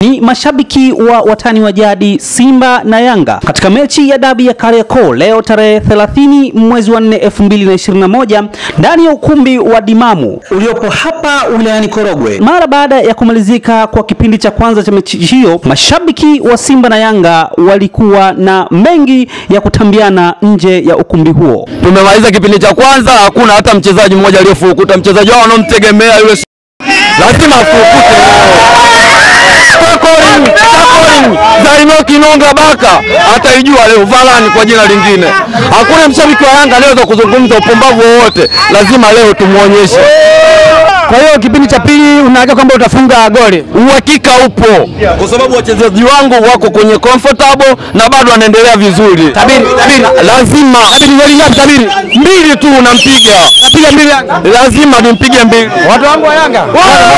Ni mashabiki wa watani wa jadi Simba na Yanga katika mechi ya dabi ya Kariakoo leo tarehe 30 mwezi wa 4 2021 ndani ya ukumbi wa Dimamu uliopo hapa wilayani Korogwe. Mara baada ya kumalizika kwa kipindi cha kwanza cha mechi hiyo, mashabiki wa Simba na Yanga walikuwa na mengi ya kutambiana nje ya ukumbi huo. Tumemaliza kipindi cha kwanza, hakuna hata mchezaji mmoja aliyefukuta. Mchezaji wao wanaomtegemea yule lazima afukute. Takoring Zaino Kinonga Baka ataijua leo Varane kwa jina lingine. Hakuna mshabiki wa Yanga anaweza kuzungumza upumbavu wowote, lazima leo tumuonyeshe. Kwa hiyo kipindi cha pili unahakika kwamba utafunga goli? Uhakika upo, kwa sababu wachezaji wangu wako kwenye comfortable na bado wanaendelea vizuri. Tabiri lazima. Goli ngapi tabiri? 2 tu unampiga. Napiga 2 Yanga. Lazima nimpige 2. Watu wangu wa Yanga.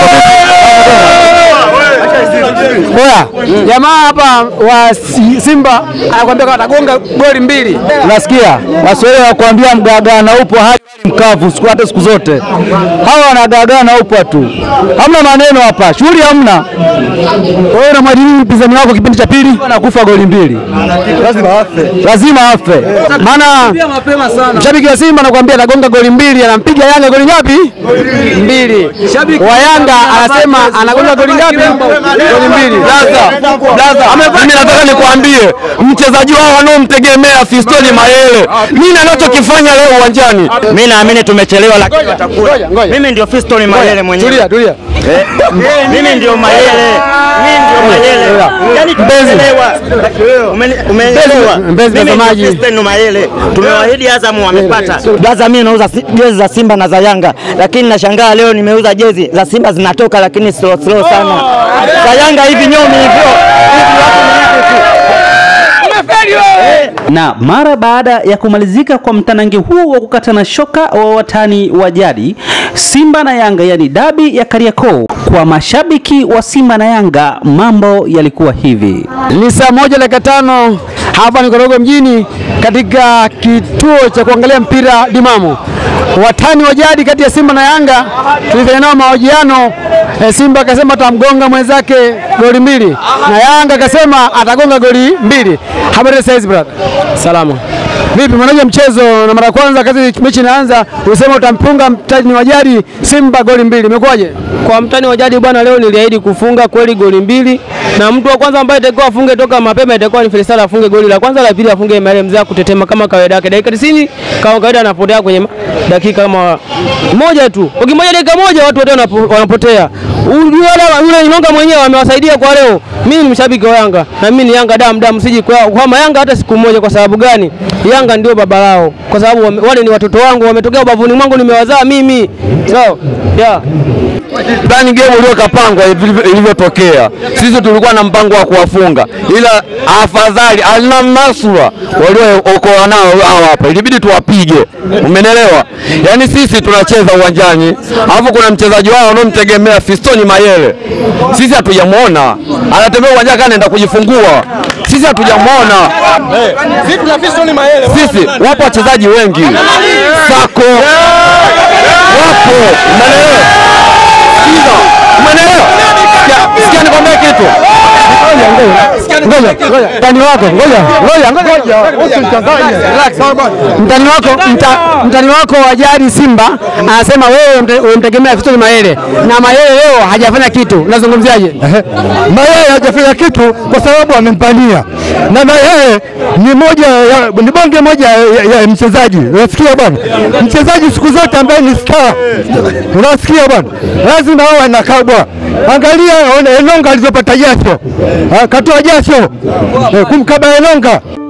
Oya, jamaa hapa wa Simba anakuambia kama atagonga goli 2. Unasikia? Waswahili wakuambia mgagana upo hadi mkavu siku zote. Hawa wanagagana upo tu. Hamna maneno hapa. Shughuli hamna. Wewe na mwalimu mpinzani wako kipindi cha pili anakufa goli 2. Lazima afe. Maana mshabiki wa Simba anakuambia atagonga goli 2, anampiga Yanga goli ngapi? 2. Wa Yanga anasema anagonga goli ngapi? Goli 2. Mimi nataka nikwambie mchezaji wao wanaomtegemea Fiston Mayele, nini anachokifanya leo uwanjani? Mimi naamini tumechelewa, lakini watakuwa. Mimi ndio Fiston Mayele mwenyewe. Tulia. Mimi ndio Mayele. Yaani tumechelewa. Umeelewa? Mtazamaji, Fiston Mayele tumewaahidi Azam wamepata. Gaza mimi nauza jezi za Simba na za Yanga, lakini nashangaa leo nimeuza jezi za Simba zinatoka, lakini slow sana. Za Yanga hivi nyomi hivyo. Na mara baada ya kumalizika kwa mtanange huu wa kukatana shoka wa watani wa jadi Simba na Yanga, yani dabi ya Kariakoo, kwa mashabiki wa Simba na Yanga mambo yalikuwa hivi. Ni saa 1:05 hapa ni Korogwe mjini katika kituo cha kuangalia mpira Dimamu. Watani wa jadi kati ya Simba na Yanga tulifanya nao mahojiano. Simba akasema atamgonga mwenzake goli 2 na Yanga akasema atagonga goli 2. Habari saizi brother. Salama. Vipi manaje mchezo? Na mara kwanza kazi mechi inaanza ulisema utampunga mtani wa jadi Simba goli 2. Imekwaje? Kwa mtani wa jadi bwana, leo niliahidi kufunga kweli goli 2, na mtu wa kwanza ambaye atakuwa afunge toka mapema itakuwa ni Felisala, afunge goli la kwanza, la pili afunge Mayele mzee kutetema kama kawaida yake. Dakika 90 kama kawaida anapotea kwenye dakika kama moja tu. Ukimoja dakika moja watu wote wanapotea. Yule Inonga mwenyewe amewasaidia kwa leo. Mimi ni mshabiki wa Yanga na mimi ni Yanga damu siji kwa Yanga hata siku moja. Kwa sababu gani? Yanga ndio baba lao, kwa sababu wale ni watoto wangu, wametokea ubavuni mwangu, nimewazaa mimi. So, yeah. Ndani game iliyokapangwa ilivyotokea, sisi tulikuwa na mpango wa kuwafunga, ila afadhali almanasura waliokoa nao hapa ilibidi tuwapige. Umenelewa? Yaani sisi tunacheza uwanjani, alafu kuna mchezaji wao wanaomtegemea Fiston Mayele. Sisi hatujamuona. Anatembea uwanjani anaenda kujifungua. Sisi hatujamuona. Sisi tuna Fiston Mayele. Sisi wapo wachezaji wengi. Sako. Wapo. Umenelewa? Umenelewa? Sikia nikwambie kitu. Ngoja. Mtani wako wa jadi Simba anasema wewe umtegemea Fiston Mayele, na Mayele leo hajafanya kitu. Unazungumziaje? Mayele hajafanya kitu kwa sababu amempania, na Mayele ni bonge moja ya mchezaji. Unasikia bwana? Mchezaji siku zote ambaye ni star. Unasikia bwana? Lazima awe na kabwa. Angalia Enonga alizopata jasho. Katoa jasho kumkaba Enonga.